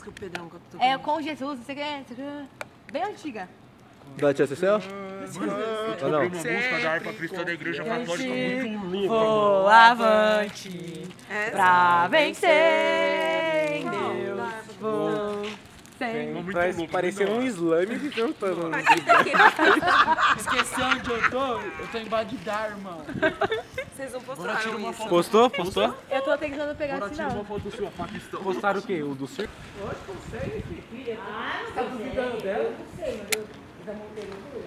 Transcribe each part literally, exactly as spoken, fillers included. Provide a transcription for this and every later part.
que o Pedrão cantou? É, com Jesus, você quer? Bem antiga. Da Tia Cecel? Ou não? Uma música da harpa cristã da igreja católica muito louca. Vou avante pra vencer em Deus. Vou Parece, parecendo um slime de cantando. Esqueci onde eu tô? Eu tô em Bagdá, irmão. Vocês não postaram isso. Postou? Postou? Eu tô tentando pegar Bora tirar uma sinal. foto do seu Paquistão. Postaram o quê? O do circo? Ah, não tá duvidando dela? Eu não sei, mas eu já montei no tudo.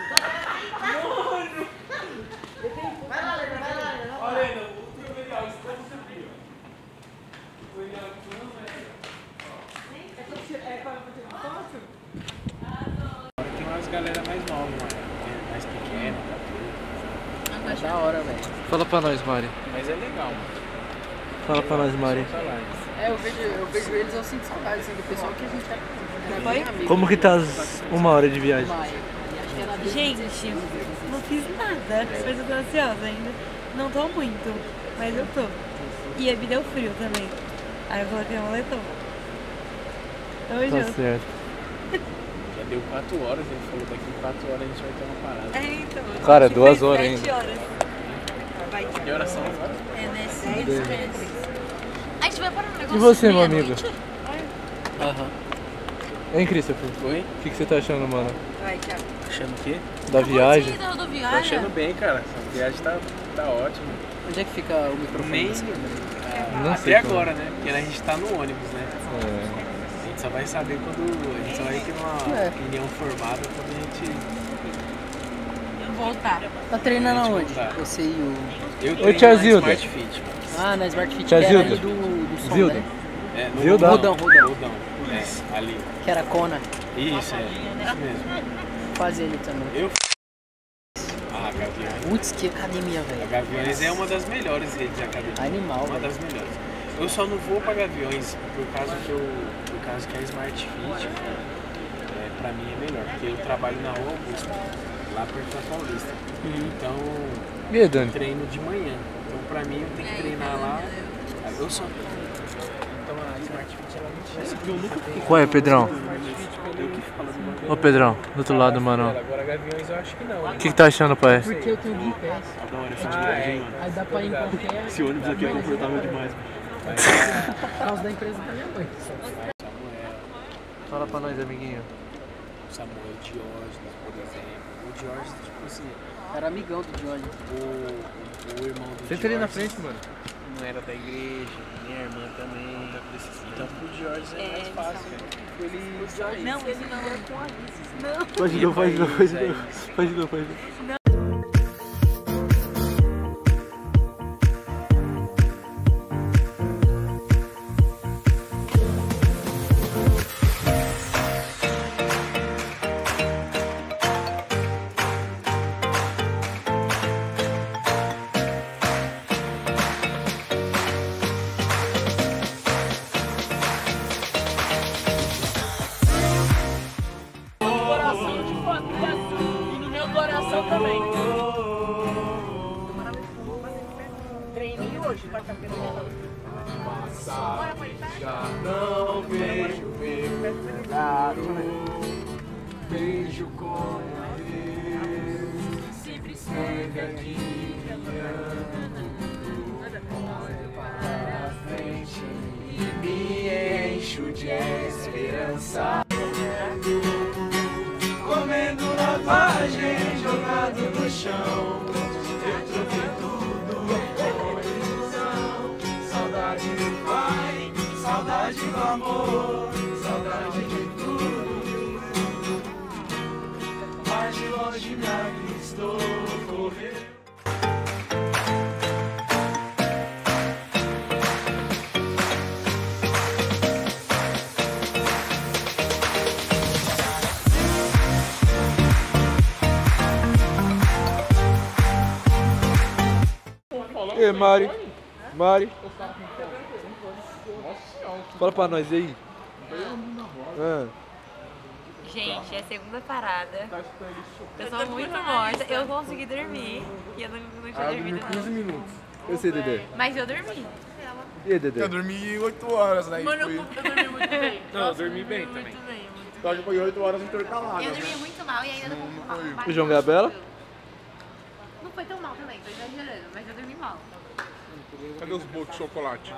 Vai lá, Lena, vai lá, Lena. Olha, Lena, o teu legal, isso pra você ver. O legal, isso não é. É pra tirar foto? Tem umas galera mais nova, mano. Mais pequena, tá tudo. É da hora, velho. Fala pra nós, Mari. Mas é legal, mano. Fala pra nós, Mari. É, eu vejo, eu vejo eles, eu sinto saudade assim, do pessoal que a gente era bem amigo. Como que tá as uma hora de viagem? Gente, não fiz nada, mas eu tô ansiosa ainda. Não tô muito, mas eu tô. E a vida deu frio também. Aí eu coloquei um moletom. Tamo Tá junto. certo. Já deu quatro horas, ele falou daqui quatro horas a gente vai ter uma parada. É, então. Cara, Tipo, duas foi horas sete ainda. horas. Vai. Que horas são agora? É, nesse A gente vai para um negócio. E você, meu meia-noite? amigo? Aham. Hein, Christopher? Oi? O que, que você tá achando, mano? Vai, tchau. Achando o quê? Da viagem? Da Tô rodoviária. achando bem, cara. Essa viagem tá, tá ótima. Onde é que fica o microfone? Nem... Não Até sei como. agora, né? Porque a gente tá no ônibus, né? É. A gente só vai saber quando... A gente só vai ter uma É. opinião formada quando a gente... Voltar. Tá treinando Gente, aonde? voltar. Você e o... Eu Tia treino na Zilda. Smart Fit, mano. Ah, na Smart Fit, Tia que era ali Zilda. do, do som, Zilda. né? É, no Zilda. Rodão, rodão. Rodão. É, ali. Que era Kona. Isso, é. Isso mesmo. Fazia ele também. Eu... Ah, Gaviões. Putz, que academia, A velho. Gaviões é uma das melhores redes de academia. Animal, Uma velho. das melhores. Eu só não vou pra Gaviões por causa que eu, por causa que a Smart Fit, é, pra mim é melhor, porque eu trabalho na Rua Augusta, lá perto da Paulista. Então, E aí, Dani? eu treino de manhã. Então, pra mim, eu tenho que treinar lá. Eu só. Então, a Smart Fit ela não tinha. Qual é, Pedrão? Eu que falo do bagulho. Ô, Pedrão, do outro lado, mano. Agora, Gaviões eu acho que não. O que, que tá achando, pai? Porque eu tenho Game Pass. Da hora essa viagem, mano. Aí dá pra ir em qualquer... Esse ônibus aqui é confortável demais. Por causa da empresa da minha mãe. Samuel, Fala pra nós, amiguinho. Samuel Diógenes, por exemplo. O Diógenes, tipo assim, Era amigão do Johnny. o, o, o irmão do Senta ali na Diógenes frente, mano. não era da igreja, minha irmã também. Então pro Diógenes é mais fácil, né? Ele sair. Não, esse não é com avisos. Não. Pode não, pode não, pode não. Pode não, pode não. E no meu coração também. Treininho hoje, quarta-feira. Já não vejo verdade. Vejo como Deus sempre aqui olho para frente e me encho de esperança. Comendo lavagem, jogado no chão. Eu troquei tudo por ilusão. Saudade do pai, saudade do amor, saudade de tudo. Mas de longe me avistou correr. Ei, Mari. Mari. Fala pra nós aí. Ah. Gente, é a segunda parada. Eu tô muito morta. Eu consegui dormir. E eu não, não tinha dormido, não. minutos. Eu sei, Dedé. Mas eu dormi. E aí, Dedê? Eu dormi oito horas, daí Mano, foi... eu dormi muito bem. Não, eu dormi bem também. Muito bem, muito Eu acho que foi oito horas intercaladas. Eu dormi muito mal e ainda não fui mal. O João Gabriela? Não foi tão mal também, tô exagerando, mas eu dormi mal. Cadê os bolos de chocolate?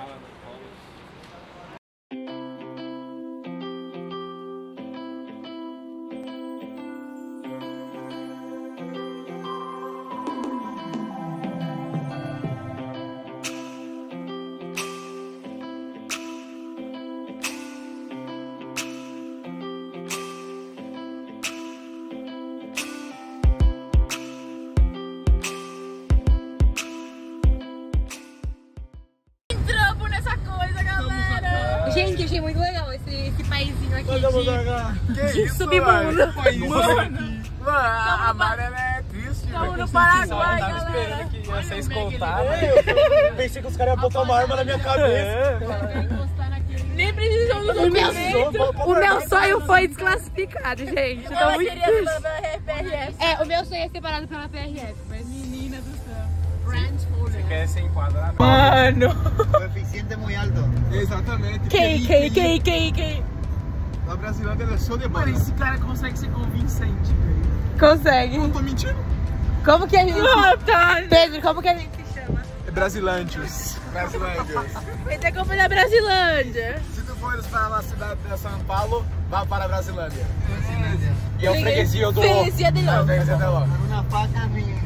Gente, achei muito legal esse, esse paizinho aqui de, Que de isso, submundo. Mano, a amarela é triste, Estamos no Paraguai, Tava galera. esperando que ia ser escoltado. Pensei que os caras iam botar uma arma na minha cabeça. Nem precisou do O meu, documento. o meu sonho foi desclassificado, gente. Tô Ela muito queria triste. ser da P R F. É, o meu sonho é separado pela P R F, mas... Menina do céu. Friends holder. Quer ser enquadrado? Mano! Coeficiente muy alto. Exatamente. Quem, quem, quem, quem, quem? A Brasilândia é show de bola. Mano, esse cara consegue ser convincente, velho. Consegue. Não tô mentindo. Como que a gente... Ah, tá. Pedro, como que a gente se chama? É Brasilândios. Brasilândios. Vai ter como da Brasilândia. Se tu fores para a cidade de São Paulo, vá para a Brasilândia. E é o freguesia do... Freguesia de É o novo. freguesia de Ló. Una faca minha.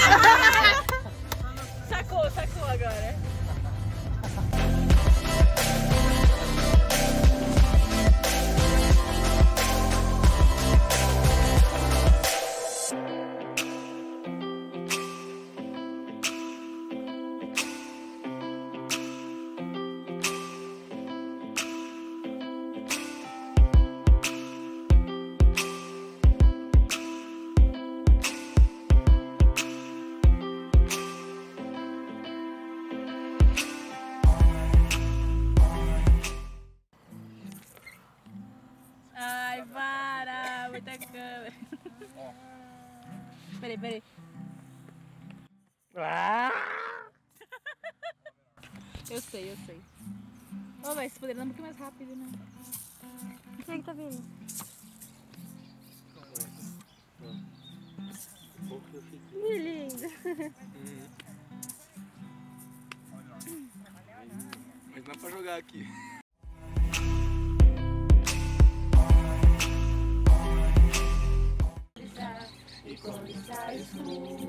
Sacou, sacou agora. Ai, para, muita câmera. Peraí, peraí. Eu sei, eu sei. Ô, vai, se puder andar um pouquinho mais rápido, né? Quem é que tá vindo? Que lindo. Mas dá pra jogar aqui. E quando está escuro,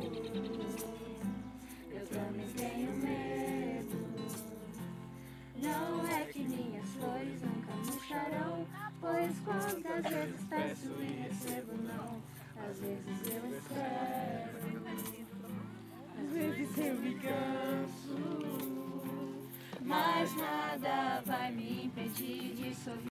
eu também tenho medo. Não é que minhas flores nunca murcharão, pois quantas vezes peço e recebo não. Às vezes eu espero, às vezes eu me canso, mas nada vai me impedir de sorrir.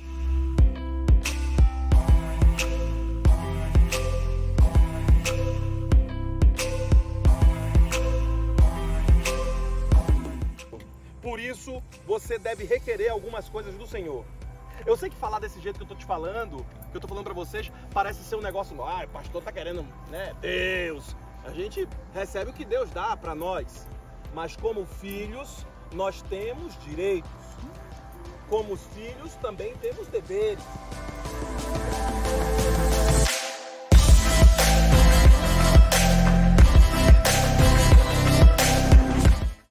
Por isso, você deve requerer algumas coisas do Senhor. Eu sei que falar desse jeito que eu tô te falando, que eu tô falando pra vocês, parece ser um negócio, ah, o pastor tá querendo, né, Deus. A gente recebe o que Deus dá pra nós. Mas como filhos, nós temos direitos. Como filhos, também temos deveres.